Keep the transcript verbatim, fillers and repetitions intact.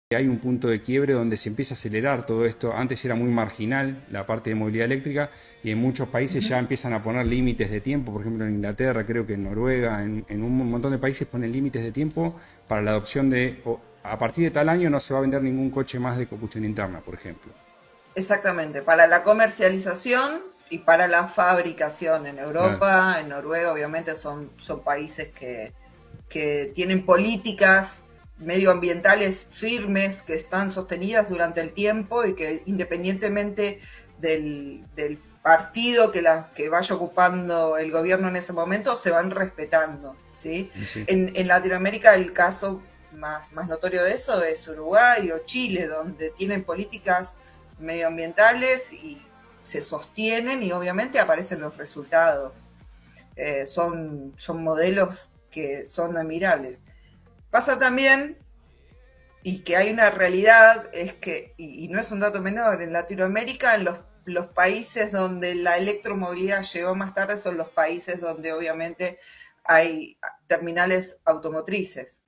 hay un punto de quiebre donde se empieza a acelerar todo esto. Antes era muy marginal la parte de movilidad eléctrica y en muchos países ya empiezan a poner límites de tiempo. Por ejemplo, en Inglaterra, creo que en Noruega, en, en un montón de países ponen límites de tiempo para la adopción de, o, a partir de tal año no se va a vender ningún coche más de combustión interna, por ejemplo. Exactamente, para la comercialización y para la fabricación en Claro. Europa, en Noruega, obviamente son, son países que, que tienen políticas medioambientales firmes, que están sostenidas durante el tiempo y que independientemente del, del partido que, la, que vaya ocupando el gobierno en ese momento, se van respetando. ¿Sí? Sí. En, en Latinoamérica el caso más, más notorio de eso es Uruguay o Chile, donde tienen políticas medioambientales y se sostienen y obviamente aparecen los resultados. Eh, son, son modelos que son admirables. Pasa también, y que hay una realidad, es que, y, y no es un dato menor, en Latinoamérica, en los, los países donde la electromovilidad llegó más tarde son los países donde obviamente hay terminales automotrices.